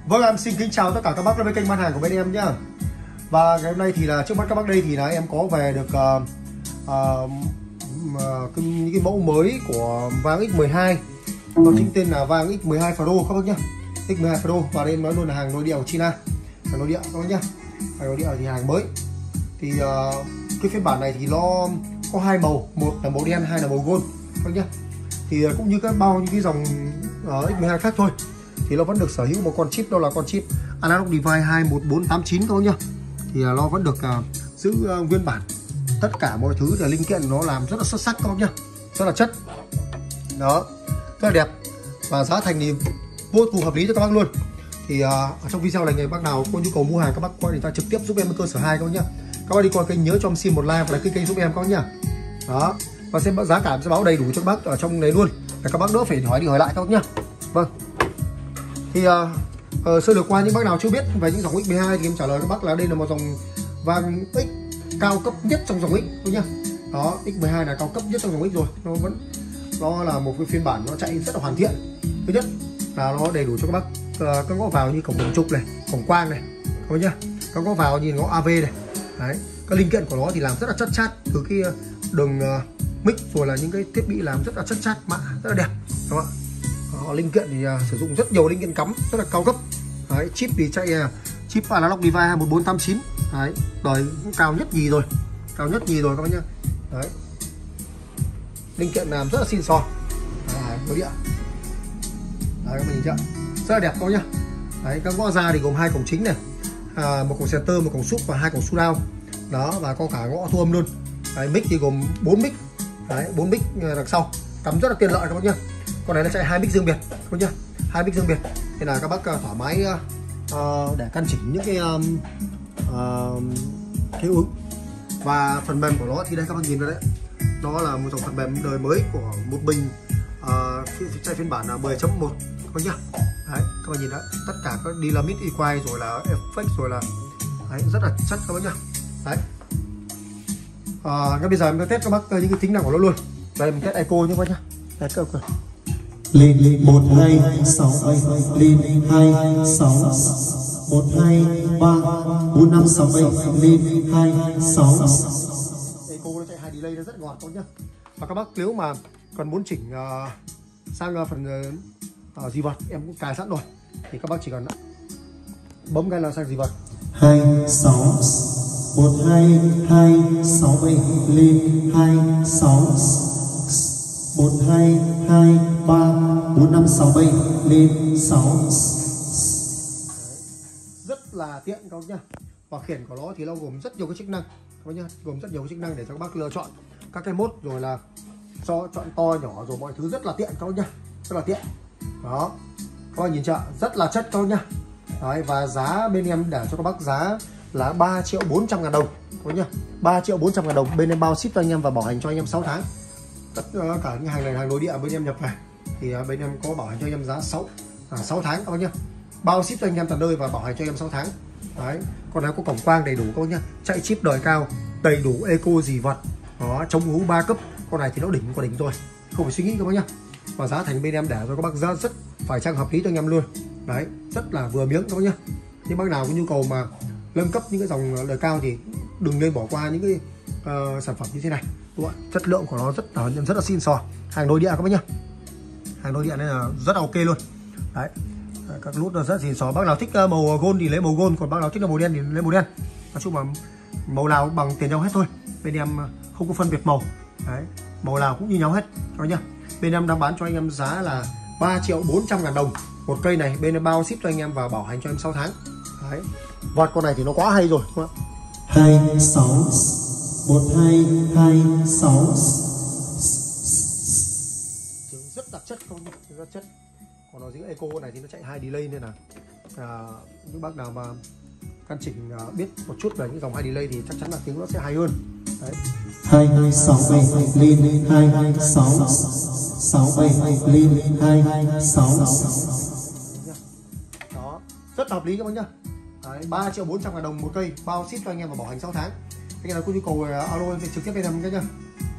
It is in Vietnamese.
Vâng, em xin kính chào tất cả các bác đến với kênh bán hàng của bên em nhá. Và ngày hôm nay thì là trước mắt các bác đây thì là em có về được những cái mẫu mới của vàng X12. Nó chính tên là vàng X12 Pro các bác nhá. X12 Pro và đây em nói luôn là hàng nội địa của China. Hàng nội địa các bác nhá. Hàng nội địa thì hàng mới. Thì cái phiên bản này thì nó có hai màu, một là màu đen, hai là màu gold các bác nhá. Thì cũng như các bao những cái dòng X12 khác thôi, thì nó vẫn được sở hữu một con chip, đó là con chip Analog Device 21489 các bác nhá. Thì nó vẫn được giữ nguyên bản, tất cả mọi thứ là linh kiện nó làm rất là xuất sắc các bác nhá, rất là chất đó, rất là đẹp và giá thành thì vô cùng hợp lý cho các bác luôn. Thì ở trong video này, người bác nào có nhu cầu mua hàng các bác qua thì ta trực tiếp giúp em ở cơ sở 2 các bác nhá. Các bác đi qua kênh nhớ cho em xin một like và kênh giúp em các bác nhá. Đó, và xem giá cả sẽ báo đầy đủ cho các bác ở trong đấy luôn, để các bác đỡ phải hỏi đi hỏi lại các bác nhá. Vâng, thì sơ lược qua những bác nào chưa biết về những dòng X12 thì em trả lời các bác là đây là một dòng vàng X cao cấp nhất trong dòng X thôi nhá. Đó, X12 là cao cấp nhất trong dòng X rồi, nó là một cái phiên bản nó chạy rất là hoàn thiện. Thứ nhất là nó đầy đủ cho các bác các ngõ vào như cổng trục này, cổng quang này các bác nhá, các ngõ vào như ngõ AV này. Đấy, các linh kiện của nó thì làm rất là chất chát, từ cái đường mic rồi là những cái thiết bị làm rất là chất chát, mạ rất là đẹp đúng không ạ. Linh kiện thì sử dụng rất nhiều linh kiện cắm rất là cao cấp. Đấy, chip thì chạy chip Analog Device 21489. Đấy, đời cũng cao nhất nhì rồi, cao nhất nhì rồi các bác nhá. Đấy, linh kiện làm rất là xịn sò, nội địa. Đấy, các bạn nhìn chưa, rất là đẹp các bác nhá. Đấy, các ngõ ra thì gồm hai cổng chính này, một cổng center, một cổng sub và hai cổng sub down. Đó, và có cả ngõ thu âm luôn. Đấy, mic thì gồm 4 mic. Đấy, 4 mic đằng sau, cắm rất là tiện lợi các bác nhá. Con này nó chạy hai mic riêng biệt các bác nhá, hai mic riêng biệt, nên là các bác thoải mái để căn chỉnh những cái ứng. Và phần mềm của nó thì đây các bác nhìn vào đấy, nó là một dòng phần mềm đời mới của một mình, chạy phiên bản là 10.1 các bác nhá. Đấy, các bác nhìn đấy, tất cả các dynamic equalize rồi là effect rồi là đấy, rất là chất các bác nhá. Đấy, ngay bây giờ em sẽ test các bác những cái tính năng của nó luôn. Đây mình test echo nhé các bác nhá. Test các bác lên 1 2 6 7 lên 2 6 1 2 3 4 5 6 7 lên 2 6. Echo nó chạy hai delay nó rất ngọt các bác nhá. Và các bác nếu mà còn muốn chỉnh sang phần dị vật em cũng cài sẵn rồi, thì các bác chỉ cần bấm cái là sang dị vật 2 6 1 2 2 6 7 lên 2 6 1 2 2 3 4 5 6 7 lên 6. Rất là tiện các bác nhá. Và khiển của nó thì nó gồm rất nhiều cái chức năng các bác nhá, gồm rất nhiều cái chức năng để cho các bác lựa chọn các cái mốt, rồi là cho chọn to nhỏ rồi mọi thứ rất là tiện các bác nhá, rất là tiện. Đó, các bác nhìn chưa, rất là chất các bác nhá. Đấy, và giá bên em để cho các bác giá là 3.400.000 đồng các bác nhá, 3.400.000 đồng. Bên em bao ship cho anh em và bảo hành cho anh em 6 tháng. Tất cả những hàng này hàng nội địa bên em nhập về thì bên em có bảo hành cho anh em giá 6 tháng các bác nhá, bao ship cho anh em tận nơi và bảo hành cho anh em 6 tháng. Đấy, con này có cổng quang đầy đủ các bác nhá, chạy chip đời cao, đầy đủ eco dị vật, đó, chống hú 3 cấp. Con này thì nó đỉnh của đỉnh rồi, không phải suy nghĩ các bác nhá. Và giá thành bên em để cho các bác giá rất phải chăng hợp lý cho anh em luôn. Đấy, rất là vừa miếng các bác nhá. Những bác nào có nhu cầu mà nâng cấp những cái dòng đời cao thì đừng nên bỏ qua những cái sản phẩm như thế này, đúng không? Chất lượng của nó rất là xịn sò, hàng nội địa các bác nhá, hàng nội địa nên là rất là ok luôn. Đấy, các nút rất xịn sò. Bác nào thích màu gold thì lấy màu gold, còn bác nào thích màu đen thì lấy màu đen. Nói chung là màu nào bằng tiền nhau hết thôi, bên em không có phân biệt màu. Đấy, màu nào cũng như nhau hết các bác nhá. Bên em đang bán cho anh em giá là 3.400.000 đồng một cây này. Bên em bao ship cho anh em và bảo hành cho em 6 tháng. Đấy, vọt con này thì nó quá hay rồi đúng không ạ? 2 6 1 2 2 6. Rất đặc chất không, rất chất. Còn nó những echo này thì nó chạy hai delay nên là những bác nào mà căn chỉnh biết một chút về những dòng hai delay thì chắc chắn là tiếng nó sẽ hay hơn. Đấy, 2 2 6 7 lên 2 2 6 6 7 lên 2 2 6. Đó, rất hợp lý các bác nhá. Đấy, 3.400.000 đồng một cây, bao ship cho anh em và bảo hành 6 tháng. Anh em nào có nhu cầu alo trực tiếp bên em cái nhá.